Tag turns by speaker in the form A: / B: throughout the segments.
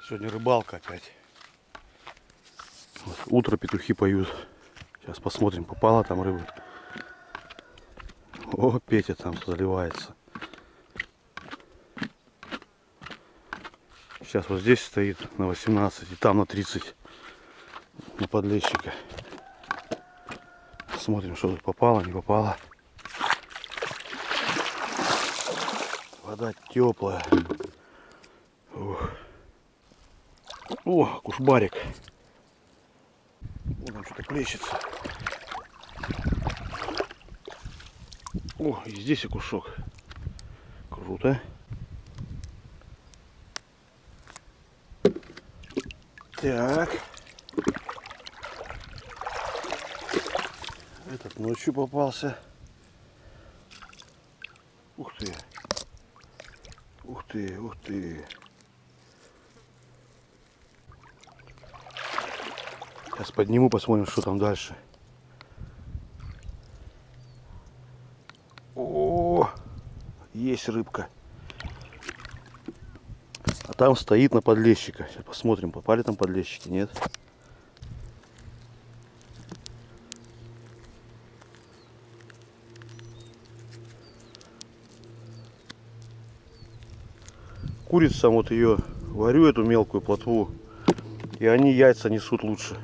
A: Сегодня рыбалка опять. Вот, утро петухи поют. Сейчас посмотрим, попала там рыба. О, Петя там заливается. Сейчас вот здесь стоит на 18 и там на 30 на подлещика. Смотрим, что тут попало, не попало. Вода теплая. Ух. О, кушбарик. Вот там что-то плещется. О, и здесь окушок. Круто. Так. Этот ночью попался. Ух ты. Ух ты, ух ты. Сейчас подниму, посмотрим, что там дальше. О, есть рыбка. А там стоит на подлещика. Сейчас посмотрим, попали там подлещики, нет? Курица, вот ее варю, эту мелкую плотву, и они яйца несут лучше.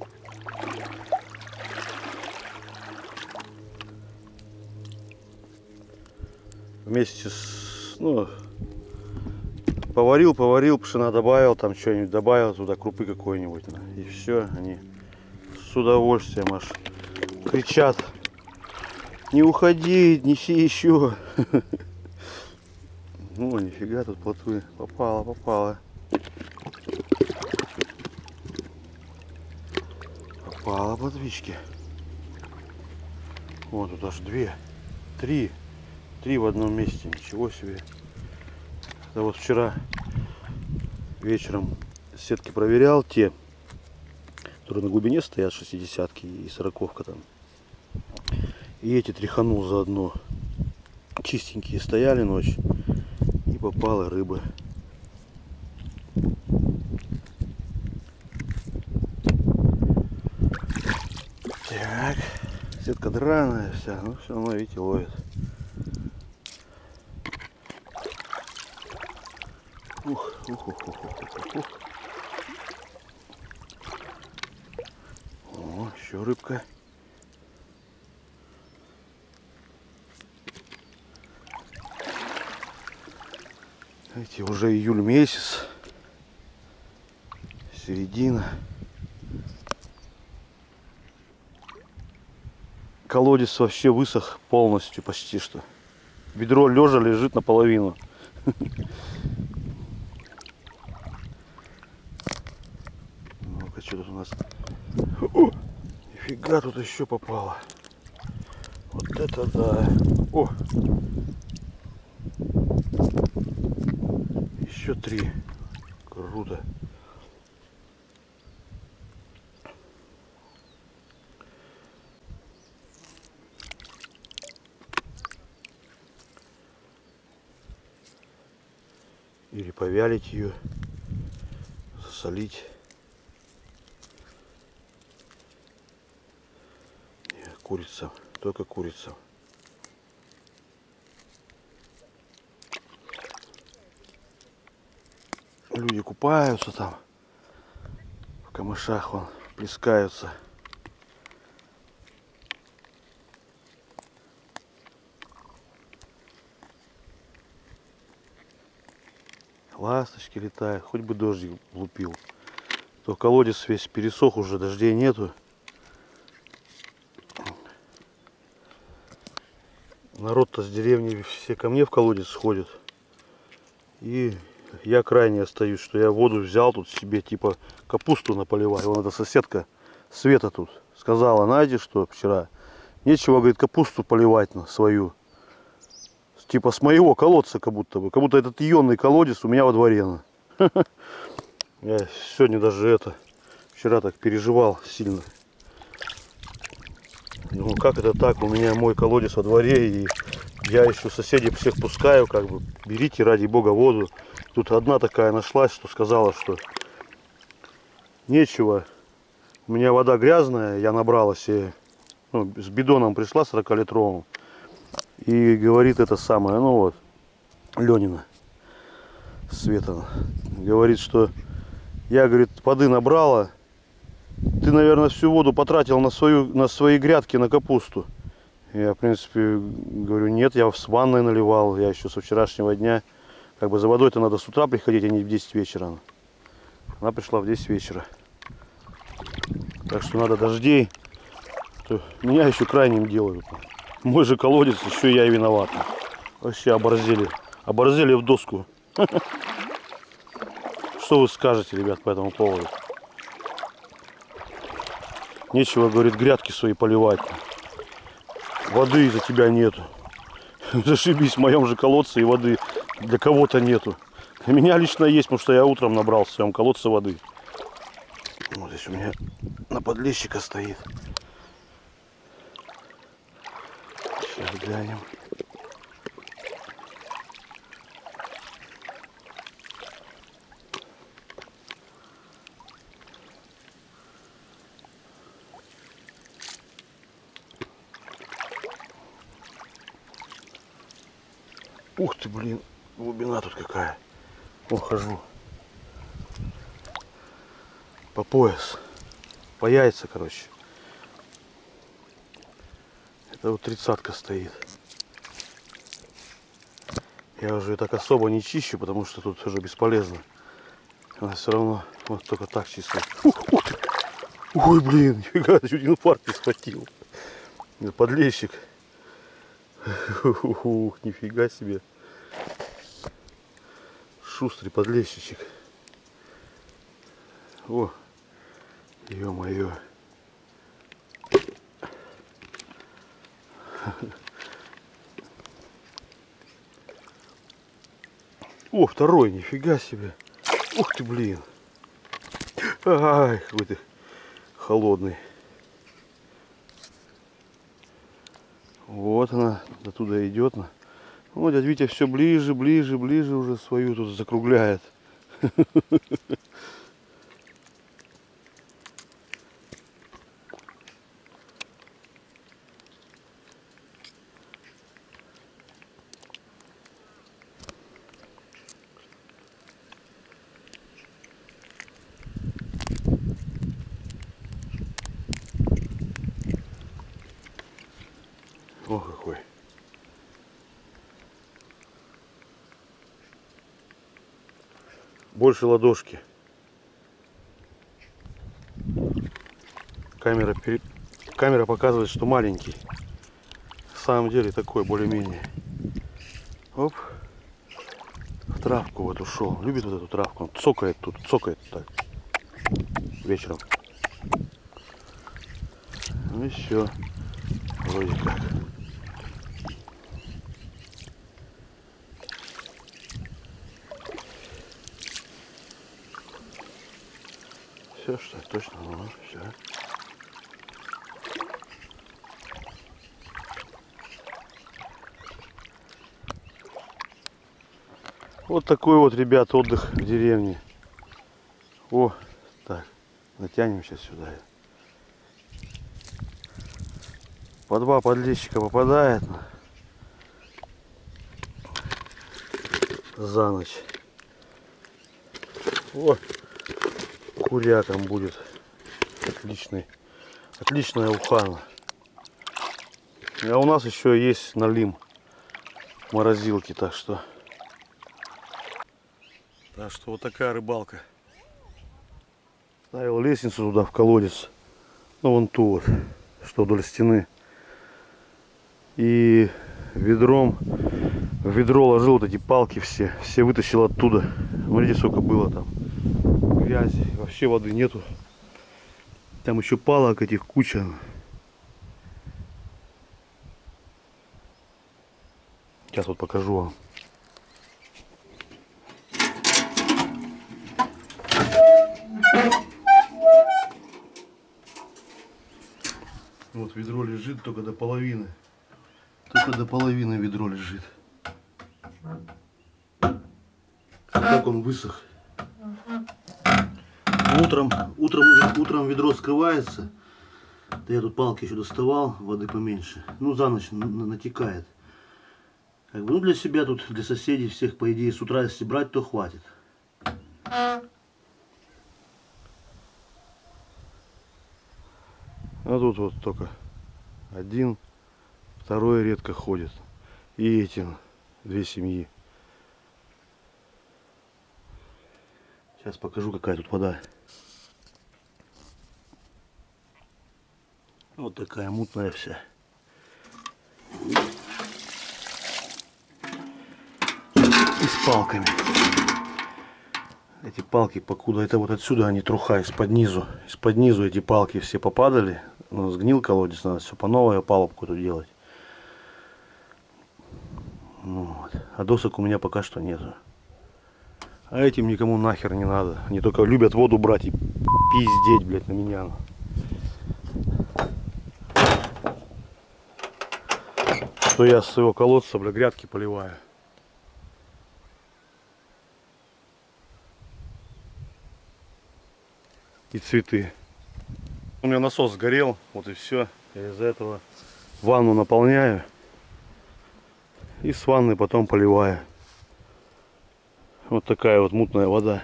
A: Вместе с, ну, поварил, пшена добавил, там что-нибудь добавил, туда крупы какой-нибудь, и все, они с удовольствием аж кричат: не уходи, неси еще. Ну, нифига тут плотвы. Попала, попала. Попала плотвички. Вот тут аж три в одном месте. Ничего себе. Да вот вчера вечером сетки проверял, те, которые на глубине стоят, 60-ки и 40-ка там. И эти тряханул заодно. Чистенькие стояли ночь. И попала рыба. Так, сетка драная вся, но все равно, видите, ловит. Ух, ух, ух, ух, ух, ух, ух. О, еще рыбка. Видите, уже июль месяц, середина. Колодец вообще высох полностью, почти что. Ведро лежа лежит наполовину. Ну-ка, что тут у нас? О, нифига, тут еще попало. Вот это да. О! Еще 3. Круто. Или повялить ее, засолить. Нет, курица, только курица. Люди купаются там в камышах, вон, плескаются. Ласточки летают, хоть бы дождик лупил. То колодец весь пересох уже, дождей нету. Народ-то с деревни все ко мне в колодец сходит. И я крайне остаюсь, что я воду взял тут себе, типа капусту наполиваю. Вон эта соседка Света тут сказала Наде, что вчера нечего, говорит, капусту поливать на свою. Типа с моего колодца, как будто бы. Как будто этот ионный колодец у меня во дворе. Я сегодня даже это, вчера так переживал сильно. Ну как это так? У меня мой колодец во дворе, и Я еще соседей всех пускаю, как бы, берите ради бога воду. Тут одна такая нашлась, что сказала, что нечего, у меня вода грязная, я набрала себе, ну, с бидоном пришла 40-литровым. И говорит это самое, ну вот, Ленина, Света, говорит, что я, говорит, воды набрала, ты, наверное, всю воду потратил на свои грядки, на капусту. Я, в принципе, говорю, нет, я с ванной наливал, я еще со вчерашнего дня. Как бы за водой-то надо с утра приходить, а не в 10 вечера. Она пришла в 10 вечера. Так что надо дождей. Меня еще крайним делают. Мой же колодец, еще я и виноват. Вообще оборзели. Оборзели в доску. Что вы скажете, ребят, по этому поводу? Нечего, говорит, грядки свои поливать. Воды из-за тебя нету. Зашибись, в моем же колодце и воды для кого-то нету. У меня лично есть, потому что я утром набрал в своем колодце воды. Вот здесь у меня на подлещика стоит. Сейчас глянем. Ух ты, блин, глубина тут какая. Хожу. По пояс. По яйца, короче. Это вот 30-ка стоит. Я уже так особо не чищу, потому что тут уже бесполезно. Она все равно вот только так чистая. Ой, блин, нифига, чуть инфаркт не схватил. Подлещик. Нифига себе. Шустрый подлещичек. О, ё-моё. О, второй, нифига себе. Ух ты, блин. Ай, какой ты холодный. Вот она, оттуда идет. Вот дядя Витя все ближе, ближе, ближе уже свою тут закругляет. О, какой. Больше ладошки. Камера показывает, что маленький. На самом деле такой, более-менее. Оп. В травку вот ушел. Любит вот эту травку. Он цокает тут, цокает так. Вечером. Ну и все. Вроде как. Все, что точно, ну, все. Вот такой вот, ребят, отдых в деревне. О, так, натянем сейчас сюда. По 2 подлещика попадает за ночь. О, курякам будет отличная уха. А у нас еще есть налим морозилки, так что вот такая рыбалка. Ставил лестницу туда в колодец, ну вон ту вот, что вдоль стены, и в ведро ложил вот эти палки все вытащил оттуда. Смотрите, сколько было там грязи, вообще воды нету. Там еще палок этих куча. Сейчас вот покажу вам. Вот ведро лежит только до половины. Тут только до половины ведро лежит. Так он высох. Утром ведро скрывается. Да я тут палки еще доставал, воды поменьше. Ну, за ночь натекает. Как бы, ну, для себя тут, для соседей всех, по идее, с утра, если брать, то хватит. А тут вот только один, второй редко ходит. И эти две семьи. Сейчас покажу, какая тут вода. Вот такая мутная вся. И с палками. Эти палки, покуда это вот отсюда, они труха из-под низу. Из-под низу эти палки все попадали. Ну, сгнил колодец, надо все по новой опалубку тут делать. Вот. А досок у меня пока что нету. А этим никому нахер не надо. Они только любят воду брать и пиздеть, блядь, на меня. Что я с своего колодца, бля, грядки поливаю. И цветы. У меня насос сгорел, вот и все. Я из-за этого ванну наполняю. И с ванны потом поливаю. Вот такая вот мутная вода.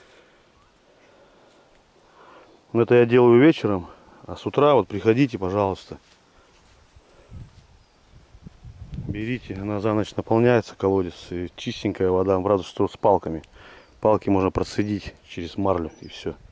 A: Это я делаю вечером. А с утра вот приходите, пожалуйста. Берите, она за ночь наполняется, колодец. И чистенькая вода, правда, что с палками. Палки можно процедить через марлю и все.